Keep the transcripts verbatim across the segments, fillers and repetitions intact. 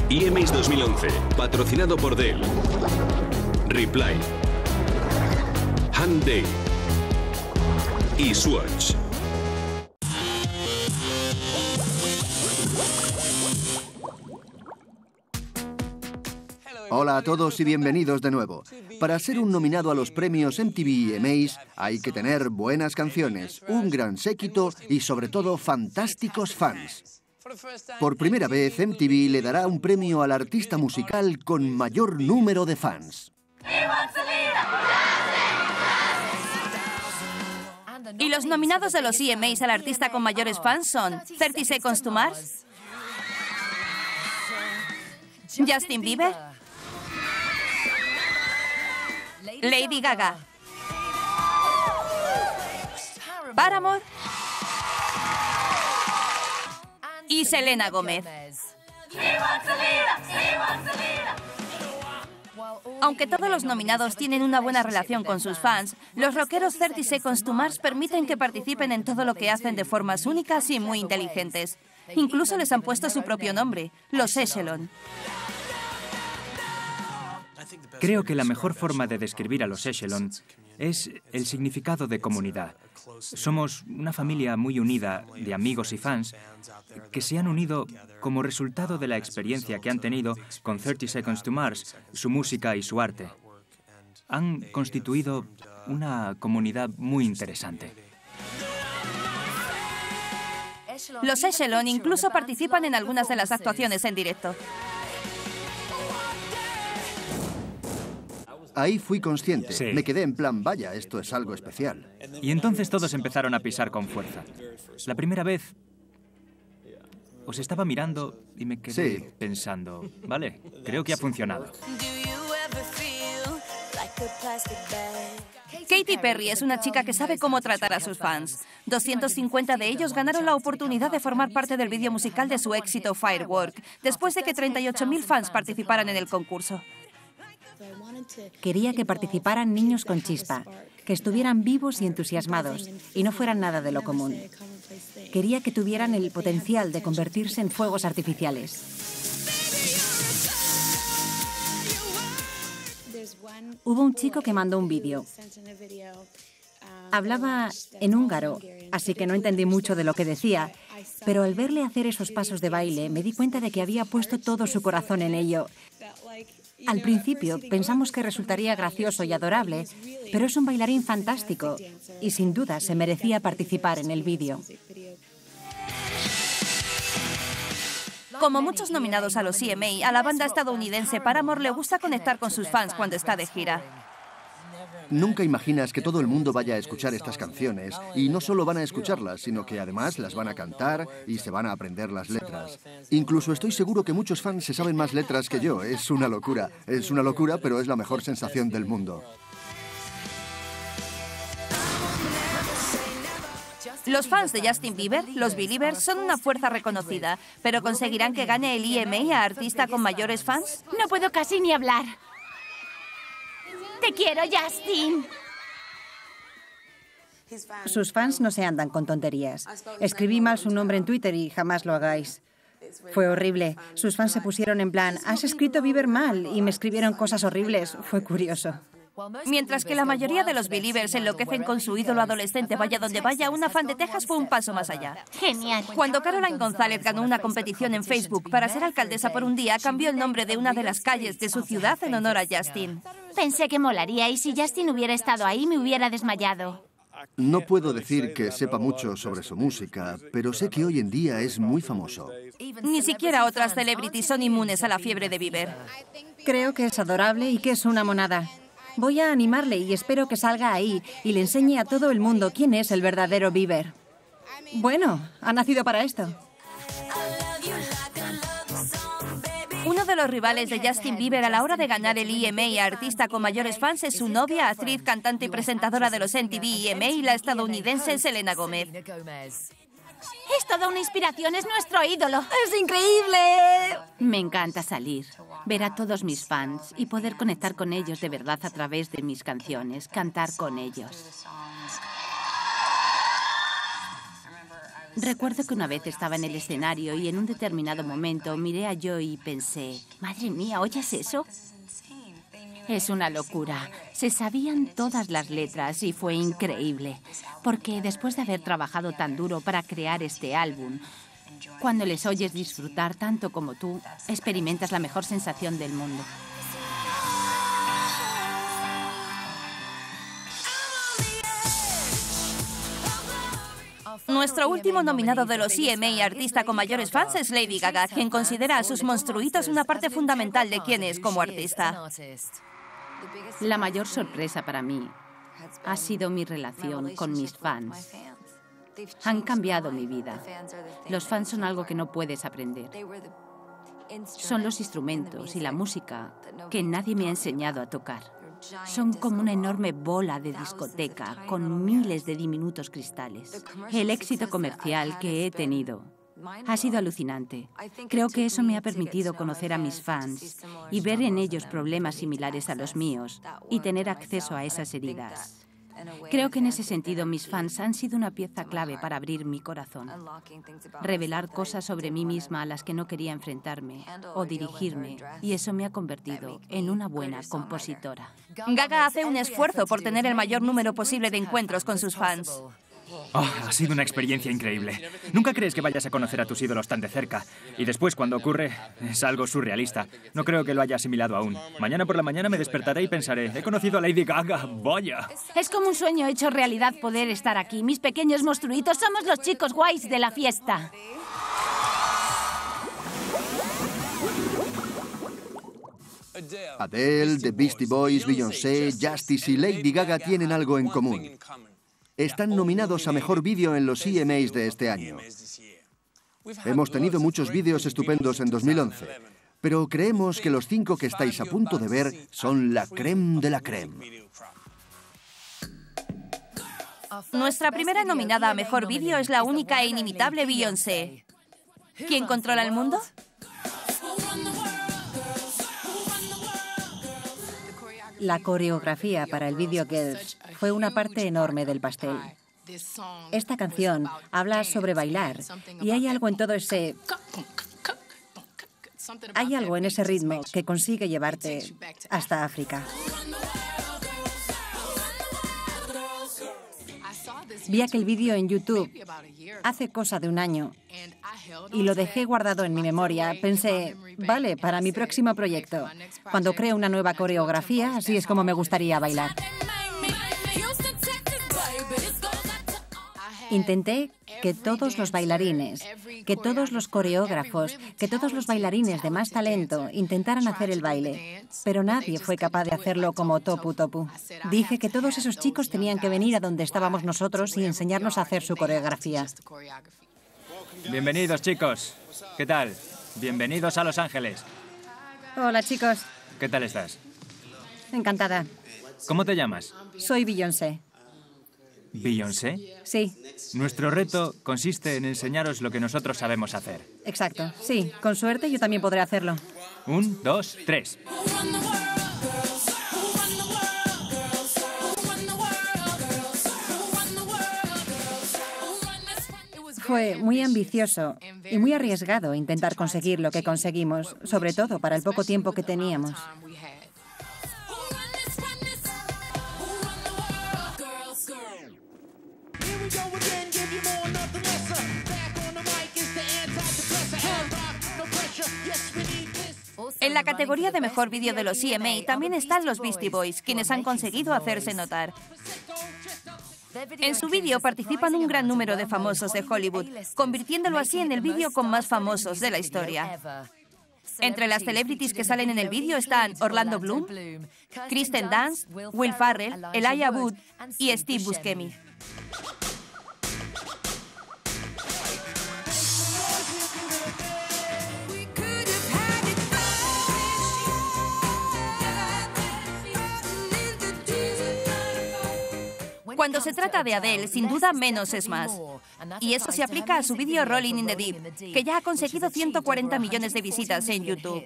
E M As dos mil once, patrocinado por Dell, Reply, Hyundai y Swatch. Hola a todos y bienvenidos de nuevo. Para ser un nominado a los premios M T V E M As hay que tener buenas canciones, un gran séquito y sobre todo fantásticos fans. Por primera vez M T V le dará un premio al artista musical con mayor número de fans. Y los nominados de los E M As al artista con mayores fans son thirty Seconds to Mars, Justin Bieber, Lady Gaga, Paramore y Selena Gomez. Aunque todos los nominados tienen una buena relación con sus fans, los rockeros thirty Seconds to Mars permiten que participen en todo lo que hacen de formas únicas y muy inteligentes. Incluso les han puesto su propio nombre, los Echelon. Creo que la mejor forma de describir a los Echelon es el significado de comunidad. Somos una familia muy unida de amigos y fans que se han unido como resultado de la experiencia que han tenido con thirty Seconds to Mars, su música y su arte. Han constituido una comunidad muy interesante. Los Echelon incluso participan en algunas de las actuaciones en directo. Ahí fui consciente. Sí. Me quedé en plan, vaya, esto es algo especial. Y entonces todos empezaron a pisar con fuerza. La primera vez os estaba mirando y me quedé Sí. pensando, vale, creo que ha funcionado. Katy Perry es una chica que sabe cómo tratar a sus fans. doscientos cincuenta de ellos ganaron la oportunidad de formar parte del vídeo musical de su éxito Firework, después de que treinta y ocho mil fans participaran en el concurso. Quería que participaran niños con chispa, que estuvieran vivos y entusiasmados y no fueran nada de lo común. Quería que tuvieran el potencial de convertirse en fuegos artificiales. Hubo un chico que mandó un vídeo. Hablaba en húngaro, así que no entendí mucho de lo que decía, pero al verle hacer esos pasos de baile me di cuenta de que había puesto todo su corazón en ello. Al principio pensamos que resultaría gracioso y adorable, pero es un bailarín fantástico y sin duda se merecía participar en el vídeo. Como muchos nominados a los E M A, a la banda estadounidense Paramore le gusta conectar con sus fans cuando está de gira. Nunca imaginas que todo el mundo vaya a escuchar estas canciones y no solo van a escucharlas, sino que además las van a cantar y se van a aprender las letras. Incluso estoy seguro que muchos fans se saben más letras que yo. Es una locura. Es una locura, pero es la mejor sensación del mundo. Los fans de Justin Bieber, los Believers, son una fuerza reconocida, pero ¿conseguirán que gane el E M A a artista con mayores fans? No puedo casi ni hablar. ¡Te quiero, Justin! Sus fans no se andan con tonterías. Escribí mal su nombre en Twitter y jamás lo hagáis. Fue horrible. Sus fans se pusieron en plan, has escrito Bieber mal, y me escribieron cosas horribles. Fue curioso. Mientras que la mayoría de los Believers enloquecen con su ídolo adolescente vaya donde vaya, una fan de Texas fue un paso más allá. Genial. Cuando Caroline González ganó una competición en Facebook para ser alcaldesa por un día, cambió el nombre de una de las calles de su ciudad en honor a Justin. Pensé que molaría y si Justin hubiera estado ahí me hubiera desmayado. No puedo decir que sepa mucho sobre su música, pero sé que hoy en día es muy famoso. Ni siquiera otras celebrities son inmunes a la fiebre de Bieber. Creo que es adorable y que es una monada. Voy a animarle y espero que salga ahí y le enseñe a todo el mundo quién es el verdadero Bieber. Bueno, ha nacido para esto. Uno de los rivales de Justin Bieber a la hora de ganar el E M A a artista con mayores fans es su novia, actriz, cantante y presentadora de los M T V E M A, la estadounidense Selena Gomez. Es toda una inspiración, es nuestro ídolo. ¡Es increíble! Me encanta salir, ver a todos mis fans y poder conectar con ellos de verdad a través de mis canciones, cantar con ellos. Recuerdo que una vez estaba en el escenario y en un determinado momento miré a Joey y pensé, madre mía, ¿oyes eso? Es una locura. Se sabían todas las letras y fue increíble. Porque después de haber trabajado tan duro para crear este álbum, cuando les oyes disfrutar tanto como tú, experimentas la mejor sensación del mundo. Nuestro último nominado de los E M A artista con mayores fans es Lady Gaga, quien considera a sus monstruitos una parte fundamental de quién es como artista. La mayor sorpresa para mí ha sido mi relación con mis fans. Han cambiado mi vida. Los fans son algo que no puedes aprender. Son los instrumentos y la música que nadie me ha enseñado a tocar. Son como una enorme bola de discoteca con miles de diminutos cristales. El éxito comercial que he tenido ha sido alucinante. Creo que eso me ha permitido conocer a mis fans y ver en ellos problemas similares a los míos y tener acceso a esas heridas. Creo que en ese sentido mis fans han sido una pieza clave para abrir mi corazón. Revelar cosas sobre mí misma a las que no quería enfrentarme o dirigirme, y eso me ha convertido en una buena compositora. Gaga hace un esfuerzo por tener el mayor número posible de encuentros con sus fans. Oh, ha sido una experiencia increíble. Nunca crees que vayas a conocer a tus ídolos tan de cerca. Y después, cuando ocurre, es algo surrealista. No creo que lo haya asimilado aún. Mañana por la mañana me despertaré y pensaré, he conocido a Lady Gaga, vaya. Es como un sueño hecho realidad poder estar aquí. Mis pequeños monstruitos somos los chicos guays de la fiesta. Adele, The Beastie Boys, Beyoncé, Justice y Lady Gaga tienen algo en común. Están nominados a Mejor Vídeo en los E M As de este año. Hemos tenido muchos vídeos estupendos en dos mil once, pero creemos que los cinco que estáis a punto de ver son la crème de la crème. Nuestra primera nominada a Mejor Vídeo es la única e inimitable Beyoncé. ¿Quién controla el mundo? La coreografía para el vídeo Girls fue una parte enorme del pastel. Esta canción habla sobre bailar y hay algo en todo ese... Hay algo en ese ritmo que consigue llevarte hasta África. Vi aquel vídeo en YouTube hace cosa de un año y lo dejé guardado en mi memoria. Pensé, vale, para mi próximo proyecto, cuando cree una nueva coreografía, así es como me gustaría bailar. Intenté que todos los bailarines, que todos los coreógrafos, que todos los bailarines de más talento intentaran hacer el baile, pero nadie fue capaz de hacerlo como Topu Topu. Dije que todos esos chicos tenían que venir a donde estábamos nosotros y enseñarnos a hacer su coreografía. Bienvenidos, chicos. ¿Qué tal? Bienvenidos a Los Ángeles. Hola, chicos. ¿Qué tal estás? Encantada. ¿Cómo te llamas? Soy Beyoncé. ¿Beyoncé? Sí. Nuestro reto consiste en enseñaros lo que nosotros sabemos hacer. Exacto. Sí, con suerte yo también podré hacerlo. Un, dos, tres. Fue muy ambicioso y muy arriesgado intentar conseguir lo que conseguimos, sobre todo para el poco tiempo que teníamos. En la categoría de Mejor Vídeo de los E M A también están los Beastie Boys, quienes han conseguido hacerse notar. En su vídeo participan un gran número de famosos de Hollywood, convirtiéndolo así en el vídeo con más famosos de la historia. Entre las celebrities que salen en el vídeo están Orlando Bloom, Kristen Dunst, Will Ferrell, Elijah Wood y Steve Buscemi. Cuando se trata de Adele, sin duda menos es más. Y eso se aplica a su vídeo Rolling in the Deep, que ya ha conseguido ciento cuarenta millones de visitas en YouTube.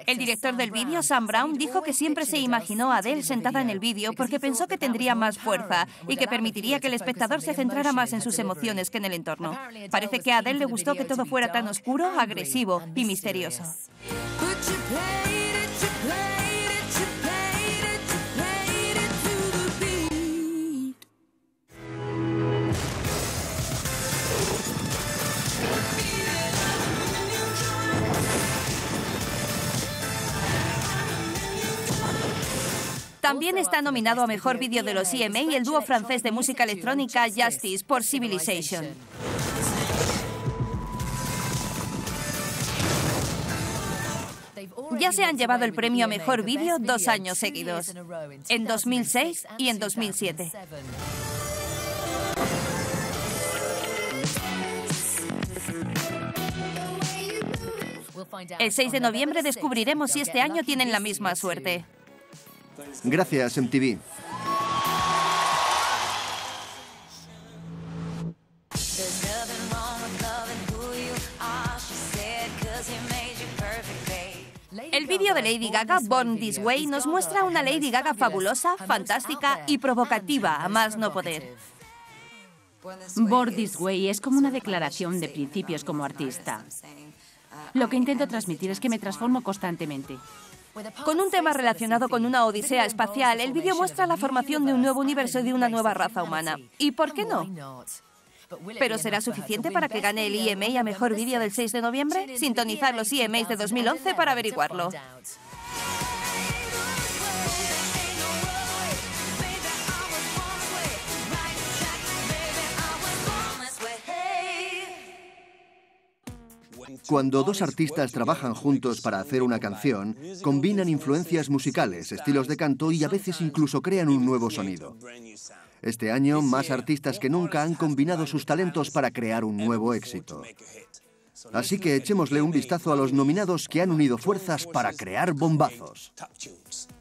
El director del vídeo, Sam Brown, dijo que siempre se imaginó a Adele sentada en el vídeo porque pensó que tendría más fuerza y que permitiría que el espectador se centrara más en sus emociones que en el entorno. Parece que a Adele le gustó que todo fuera tan oscuro, agresivo y misterioso. También está nominado a Mejor Vídeo de los E M A el dúo francés de música electrónica Justice por Civilization. Ya se han llevado el premio a Mejor Vídeo dos años seguidos, en dos mil seis y en dos mil siete. El seis de noviembre descubriremos si este año tienen la misma suerte. Gracias, M T V. El vídeo de Lady Gaga, Born This Way, nos muestra una Lady Gaga fabulosa, fantástica y provocativa, a más no poder. Born This Way es como una declaración de principios como artista. Lo que intento transmitir es que me transformo constantemente. Con un tema relacionado con una odisea espacial, el vídeo muestra la formación de un nuevo universo y de una nueva raza humana. ¿Y por qué no? ¿Pero será suficiente para que gane el E M A a Mejor Vídeo del seis de noviembre? Sintonizar los E M As de dos mil once para averiguarlo. Cuando dos artistas trabajan juntos para hacer una canción, combinan influencias musicales, estilos de canto y a veces incluso crean un nuevo sonido. Este año, más artistas que nunca han combinado sus talentos para crear un nuevo éxito. Así que echémosle un vistazo a los nominados que han unido fuerzas para crear bombazos.